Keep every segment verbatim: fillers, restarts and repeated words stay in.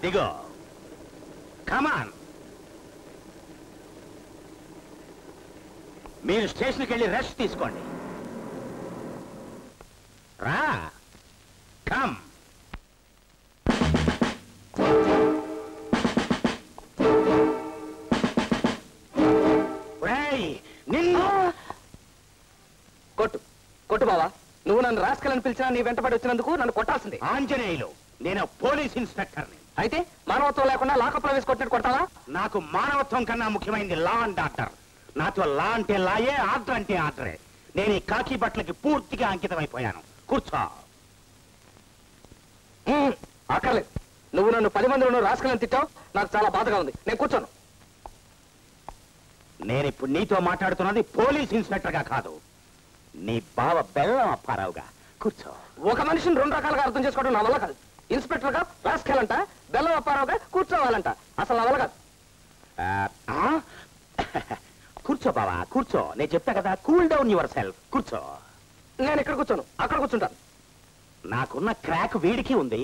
దిగో. కమాన్. మీరు స్టేషన్కి వెళ్ళి రెస్ట్ తీసుకోండి. రా. కమ్. నిన్ను కొట్టు కొట్టు బావా. నువ్వు నన్ను రాస్కలని పిలిచినా నీ వెంటబడి వచ్చినందుకు నన్ను కొట్టాల్సింది. ఆంజనేయులు, నేను పోలీస్ ఇన్స్పెక్టర్ని. అయితే మానవత్వం లేకుండా లాకప్లో వేసి కొట్టినట్టు కొడతావా? నాకు మానవత్వం కన్నా ముఖ్యమైనది లా అండ్ ఆర్డర్. నాతో లా అంటే లాయే, ఆర్డర్ అంటే ఆర్డరే. నేను ఈ కాకి బట్టలకి పూర్తిగా అంకితం అయిపోయాను. కూర్చో. అక్కర్లేదు. నువ్వు నన్ను పది మందిలో రాస్కలని తిట్టావు. నాకు చాలా బాధగా ఉంది. నేను కూర్చోను. నేనిప్పుడు నీతో మాట్లాడుతున్నది పోలీస్ ఇన్స్పెక్టర్ గా కాదు, నీ బావ బెల్లం అప్పారావుగా. కూర్చో. ఒక మనిషిని రెండు రకాలుగా అర్థం చేసుకోవడం నా వల్ల కాదు. ఇన్స్పెక్టర్ గా రాస్కెలంట, బెల్లం అప్పారావుగా కూర్చోవాలంట. అసలు నా వల్ల కాదు. కూర్చో బావా, కూర్చో. నేను చెప్తా కదా, కూల్ డౌన్ యువర్ సెల్ఫ్. కూర్చో. నేను ఇక్కడ కూర్చోను, అక్కడ కూర్చుంటాను. నాకున్న క్రాక్ వీడికి ఉంది.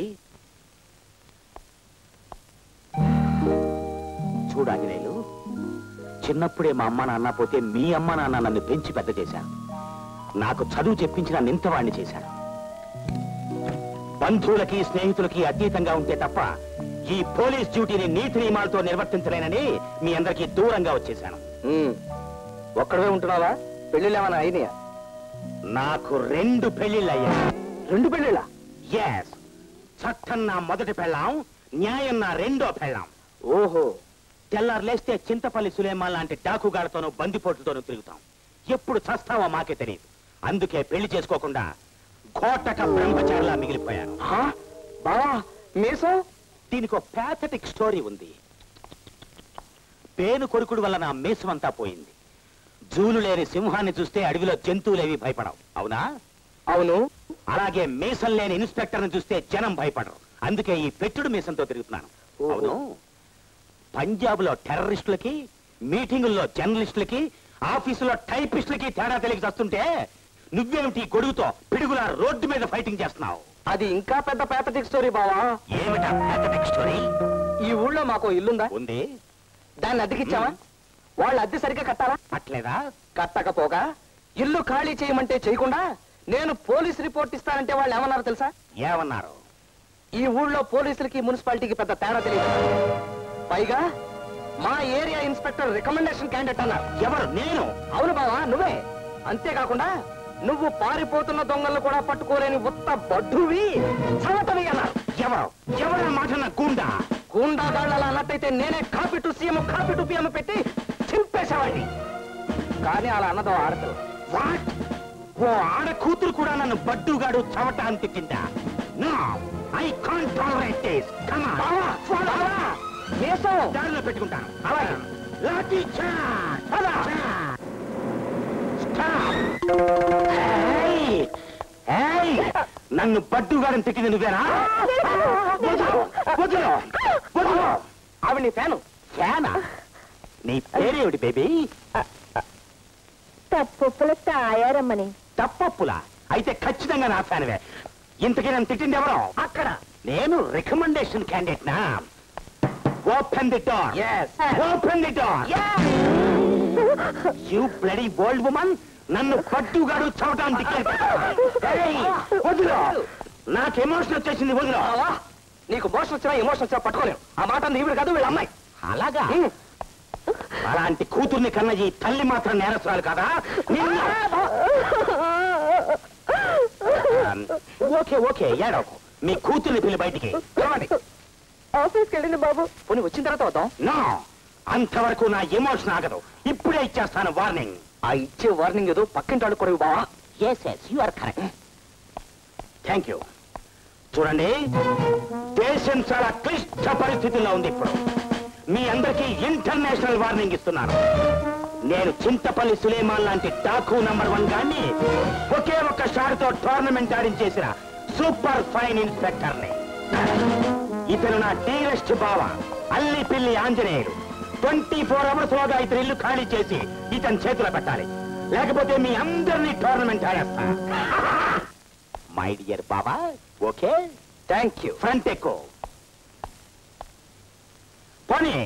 చూడాంజనేయులు, చిన్నప్పుడే మా అమ్మ నాన్న పోతే మీ అమ్మ నాన్న నన్ను పెంచి పెద్ద చేశారు. నాకు చదువు చెప్పించిన నింతవాణ్ణి చేశారు. బంధువులకి స్నేహితులకి అతీతంగా ఉంటే తప్ప ఈ పోలీస్ డ్యూటీని నీతి నియమాలతో నిర్వర్తించలేనని మీ అందరికీ దూరంగా వచ్చేశాను. ఒక్కడే ఉంటున్నావా? పెళ్లిళ్ళు ఏమైనా అయినాయా? నాకు రెండు పెళ్లిళ్ళు అయ్యాయి. రెండు పెళ్లిళ్ళ? ఎస్. చట్టం నా మొదటి పెళ్ళాం, న్యాయం నా రెండో పెళ్ళాం. ఓహో. తెల్లారు లేస్తే చింతపల్లి సులేమాన్ లాంటి డాకుగాళ్లతోనూ బందిపోట్లతోనూ తిరుగుతాం. ఎప్పుడు చస్తావో మాకే తెలియదు. అందుకే పెళ్లి చేసుకోకుండా కోటక బ్రహ్మచారిలా మిగిలిపోయాను. బావా మీసం? దీనికి ఒక ప్యాథటిక్ స్టోరీ ఉంది. పేను కొరుకుడు వల్ల నా మీసమంతా పోయింది. జూలు లేని సింహాన్ని చూస్తే అడవిలో జంతువులేవి భయపడవు, అవునా? అవును. అలాగే మీసం లేని ఇన్స్పెక్టర్ని చూస్తే జనం భయపడరు. అందుకే ఈ పెట్టుడు మీసంతో తిరుగుతున్నాను. అవును. పంజాబ్ లో టెర్రరిస్టులకి, మీటింగుల్లో జర్నలిస్టులకి, ఆఫీసులో టైపిస్టులకి తేడా తెలియక వస్తుంటే నువ్వేమిటి గొడుగుతో పిడుగులా రోడ్డు మీద ఫైటింగ్ చేస్తున్నావు? అది ఇంకా పెద్ద ప్యాథటిక్ స్టోరీ బావా. ఏమిటా ప్యాథటిక్ స్టోరీ? ఈ ఊళ్ళో మాకు ఇల్లుందా? ఉంది. దాన్ని అద్దెకిచ్చావా? వాళ్ళు అద్దె సరిగ్గా కట్టాలా? కట్టలేదా? కట్టకపోగా ఇల్లు ఖాళీ చేయమంటే చేయకుండా నేను పోలీస్ రిపోర్ట్ ఇస్తానంటే వాళ్ళు ఏమన్నారు తెలుసా? ఏమన్నారు? ఈ ఊళ్ళో పోలీసులకి మున్సిపాలిటీకి పెద్ద తేడా తెలియదు. పైగా మా ఏరియా ఇన్స్పెక్టర్ రికమెండేషన్ క్యాండిడేట్ అన్నారు. ఎవరు? నేను. అవును బావా, నువ్వే. అంతేకాకుండా నువ్వు పారిపోతున్న దొంగలను కూడా పట్టుకోలేని ఉత్త బడ్డువి, చవటవి అన్నారు. ఎవరు? ఎవరు మాట? గూండా. గూండా గాళ్ళలా అన్నట్టయితే నేనే copy to CM, copy to PM పెట్టి చింపేసేవాడిని. కానీ అలా అన్నదో ఆడదు. వాట్? ఓ ఆడ కూతురు కూడా నన్ను బడ్డుగాడు చవట అని తిట్టిందా? No, I can't tolerate this. Come on. బావా, బావా, మీసం దారిలో పెట్టుకుంటాను. అలాగే. లాఠీ చార్జ్. నన్ను బడ్డుగాడని తిట్టింది నువ్వేనా? ఆవిడ నీ ఫ్యాను. ఫ్యానా? నీ పేరేమిటి బేబీ? తప్పుల తాయారమ్మని. తప్పప్పులా? అయితే ఖచ్చితంగా నా ఫ్యాన్వే. ఇంతకీ నన్ను తిట్టింది ఎవరో? అక్కడ నేను రికమెండేషన్ క్యాండిడేట్ నా. Open the door. Open the door. You bloody old woman, నన్ను పట్టుగాడు చవటానికి వదిలో. నాకు ఎమోషన్ వచ్చేసింది, వదిలో. నీకు మోషన్ వచ్చినా ఎమోషన్ వచ్చినా పట్టుకోలేవు. ఆ మాట నీవిడు కాదు, వీళ్ళ అమ్మాయి. అలాగా? అలాంటి కూతుర్ని కన్న ఈ తల్లి మాత్రం నేరస్తురాలు కదా? ఓకే ఓకే, ఏడవకు. మీ కూతుర్ని పిల్లి బయటికి చూడండి. ఆఫీస్కి వెళ్ళింది బాబు. పోనీ వచ్చిన తర్వాత వద్దాం. నో, అంతవరకు నా ఎమోషన్ ఆగదు. ఇప్పుడే ఇచ్చేస్తాను వార్నింగ్. ఆ ఇచ్చే వార్నింగ్ ఏదో పక్కింటి ఆడు కొరవి బావా. Yes yes, you are correct. Thank you. చూడండి, దేశం చాలా క్లిష్ట పరిస్థితుల్లో ఉంది ఇప్పుడు. మీ అందరికీ ఇంటర్నేషనల్ వార్నింగ్ ఇస్తున్నాను. నేను చింతపల్లి సులేమాన్ లాంటి డాకు నంబర్ వన్ గాన్ని ఒకే ఒక్క షాట్ తో టోర్నమెంట్ ఆడించేసిన సూపర్ ఫైన్ ఇన్స్పెక్టర్ని. ఇతను నా డీరెస్ట్ బావ అల్లి పిల్లి ఆంజనేయులు. ట్వంటీ ఫోర్ అవర్స్ లోగా ఇతని ఇల్లు ఖాళీ చేసి ఇతని చేతిలో పెట్టాలి, లేకపోతే మీ అందరినీ టోర్నమెంట్ ఆడేస్తా. My dear baba, okay? Thank you. Front ఎక్కువ. పోనీ.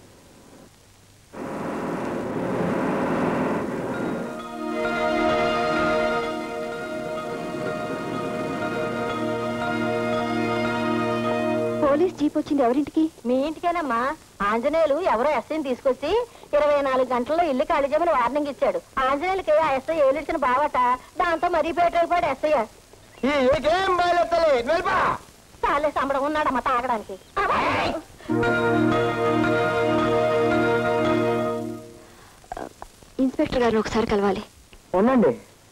పోలీస్ జీప్ వచ్చింది ఎవరింటికి? మీ ఇంటికేనమ్మా. ఆంజనేయులు ఎవరో ఎస్ఐని తీసుకొచ్చి ఇరవై నాలుగు గంటల్లో ఇల్లు ఖాళీ చేయమని వార్నింగ్ ఇచ్చాడు. ఆంజనేయులకి ఆ ఎస్ఐ ఏలిచ్చిన బావట, దాంతో మరీ పేటైపోయాడు ఎస్ఐ. చాలే సంబడం ఉన్నాడమ్మా తాగడానికి. ఇన్స్పెక్టర్ గారు ఒకసారి కలవాలి. ఉండండి,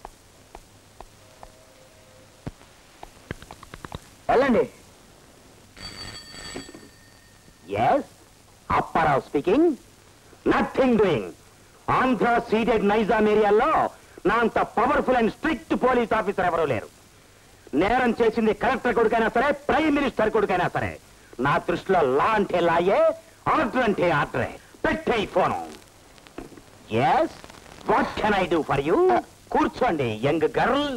వెళ్ళండి. Yes, Apparao speaking. Nothing doing. Andhra seated Nizam ఏరియాలో నా అంత powerful and strict police officer ఎవరూ లేరు. నేరం చేసింది కలెక్టర్ కొడుకైనా సరే, ప్రైమ్ మినిస్టర్ కొడుకైనా సరే, నా దృష్టిలో లా అంటే లాయే, ఆర్డర్ అంటే ఆర్డరే. పెట్టే phone. Yes, what can I do for you? కూర్చోండి యంగ్ గర్ల్.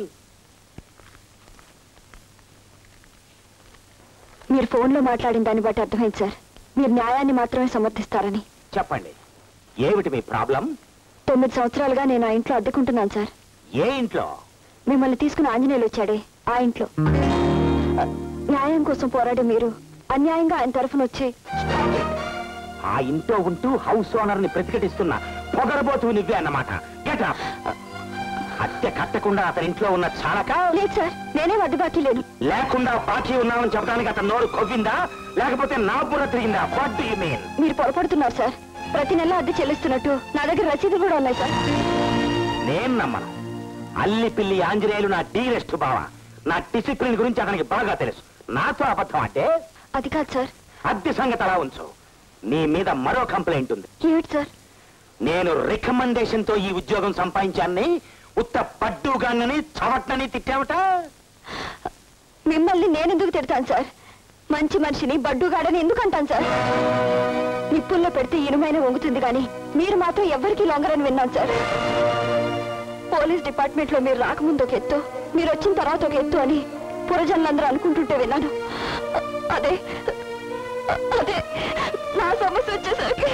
మీరు ఫోన్లో మాట్లాడిన దాన్ని బట్టి అర్థమైంది సార్, మీరు న్యాయాన్ని మాత్రమే సమర్థిస్తారని. చెప్పండి, ఏమిటి మీ ప్రాబ్లం? తొమ్మిది సంవత్సరాలుగా నేను ఆ ఇంట్లో అద్దెకుంటున్నాను సార్. ఏ ఇంట్లో? మిమ్మల్ని తీసుకుని ఆంజనేయులు వచ్చాడే ఆ ఇంట్లో. న్యాయం కోసం పోరాడే మీరు అన్యాయంగా ఆయన తరఫున వచ్చి ఆ ఇంట్లో ఉంటూ హౌస్ ఓనర్ ని ప్రతిఘటిస్తున్న పొగరబోతు నువ్వే అన్నమాట. Get up. అద్దె కట్టకుండా అతని ఇంట్లో ఉన్న చాలక? లేదు సార్, నేనే వడ్డీ బాకీ లేదు. లేకుండా బాకీ ఉన్నామని చెప్పడానికి అతను నోరు కొవ్విందా, లేకపోతే నా బుర్ర తిరిగిందా? What do you mean? మీరు పొరపడుతున్నారు సార్. ప్రతి నెల అద్దె చెల్లిస్తున్నట్టు నా దగ్గర రసీదులు కూడా ఉన్నాయి సార్. నేను నమ్మను. అల్లి పిల్లి ఆంజనేయులు నా డీరెస్ట్ బావ. నా డిసిప్లిన్ గురించి అతనికి బాగా తెలుసు. నాతో అబద్ధం అంటే? అది కాదు సార్. అద్దె సంగతి అలా ఉంచు. నీ మీద మరో కంప్లైంట్ ఉంది. ఏమిటి సార్? నేను రికమెండేషన్ తో ఈ ఉద్యోగం సంపాదించాన్ని ఉత్త పడ్డుగానని చవట్నని తిట్టావట. మిమ్మల్ని నేనెందుకు తిడతాను సార్? మంచి మనిషిని బడ్డుగాడని ఎందుకు అంటాను సార్? నిప్పుల్లో పెడితే ఇనుమైన వంగుతుంది కానీ మీరు మాత్రం ఎవ్వరికీ లొంగరని విన్నాను సార్. పోలీస్ డిపార్ట్మెంట్ లో మీరు రాకముందు ఒక ఎత్తు, మీరు వచ్చిన తర్వాత ఒక ఎత్తు అని పురజనులందరూ అనుకుంటుంటే విన్నాను. అదే అదే నా సమస్య వచ్చేసరికి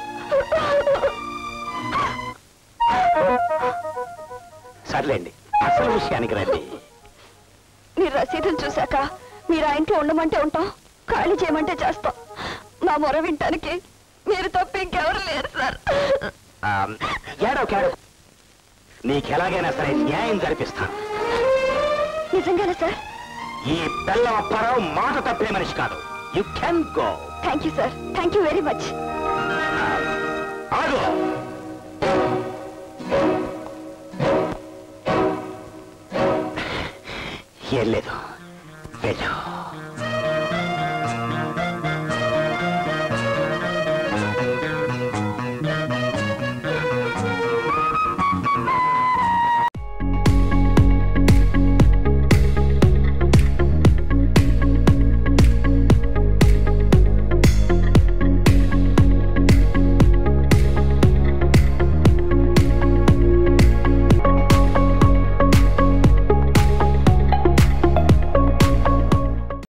సర్లేండి, అసలు విషయానికి రండి. మీరు రసీదులు చూశాక మీరు ఆ ఇంట్లో ఉండమంటే ఉంటాం, ఖాళీ చేయమంటే చేస్తాం. మా మొర వింటానికి మీరు తప్ప ఇంకెవరు లేరు సార్. ఏడో కేడో, నీకెలాగైనా సరే న్యాయం జరిపిస్తాను. నిజంగానే సార్? ఈ బెల్లం అప్పారావు మాట తప్పే మనిషి కాదు. You can go. Thank you sir, thank you very much. ఆగు. ఏం లేదు, వెళ్ళు.